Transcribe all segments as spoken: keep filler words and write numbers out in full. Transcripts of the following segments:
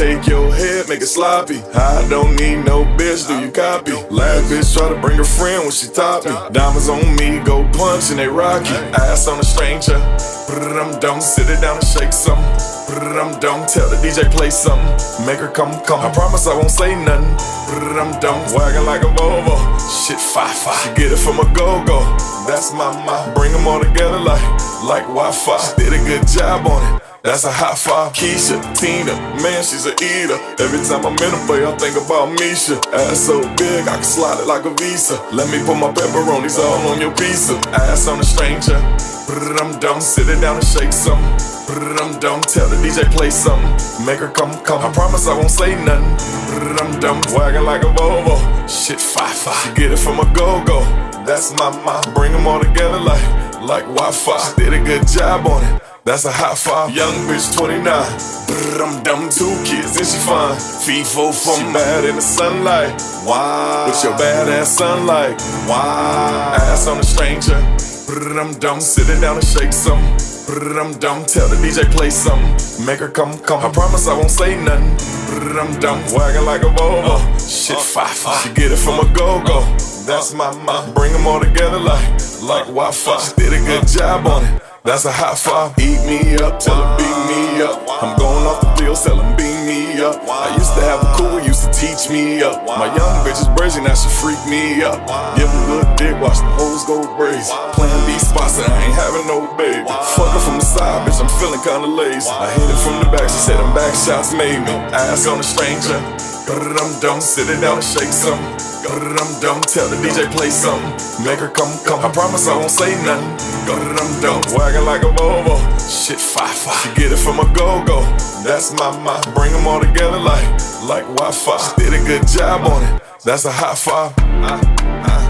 take your head, make it sloppy. I don't need no bitch, do you copy? Last bitch try to bring a friend when she top me. Diamonds on me, go punch and they rocky. Ass on a stranger, brrrr, don't sit it down and shake something. Brrrr, don't tell the D J play something. Make her come, come. I promise I won't say nothing. Brrrr, don't wagging like a Volvo. Shit, fi fi. She get it from a go-go. That's my mom. Bring them all together like like Wi-Fi. She did a good job on it. That's a high five. Keisha, Tina, man, she's a eater. Every time I'm in a bay, I think about Misha. Ass so big, I can slide it like a Visa. Let me put my pepperonis all on your pizza. Ass on a stranger. Brrrr, don't sit it down and shake something. Brrrr, don't tell the D J play something. Make her come, come. I promise I won't say nothing. Brrrr, don't wagging like a Volvo. Shit, fi fi. She get it from a go-go. That's my mom. Bring them all together like like Wi-Fi. She did a good job on it. That's a high five. Young bitch twenty-nine. Brrrr, I'm dumb, two kids and she fine. FIFO from she bad in the sunlight. Wow. With your badass sunlight. Wow. Ass on a stranger. Brrrr, I'm dumb, sit it down and shake something. Brrrr, I'm dumb, tell the D J play something. Make her come, come. I promise I won't say nothing. Brrrr, I'm dumb, wagging like a Volvo. Uh, Shit, uh, fi fi. She get it from a go-go. That's my mom. Bring them all together like like Wi-Fi. She did a good job on it. That's a high five. Eat me up, tell her beat me up. I'm going off the field, tell them beat me up. I used to have a cool, used to teach me up. My young bitch is crazy, now she freak me up. Give a good dick, watch the hoes go crazy. Playing these spots and I ain't having no baby. Fuck her from the side, bitch, I'm feeling kinda lazy. I hit it from the back, she said them back shots made me. Ass on a stranger. Brrrr, don't sit it down and shake something. Brrrr, don't tell the D J play something. Make her come, come. I promise I won't say nothing. Brrrr, don't wagging like a Volvo. Shit, fi fi. She get it from a go-go. That's my mom. Bring them all together like like Wi-Fi. She did a good job on it. That's a high five. Uh, uh.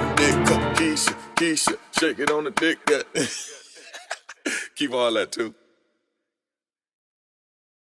Keisha, shake it on the dick. Keep all that too.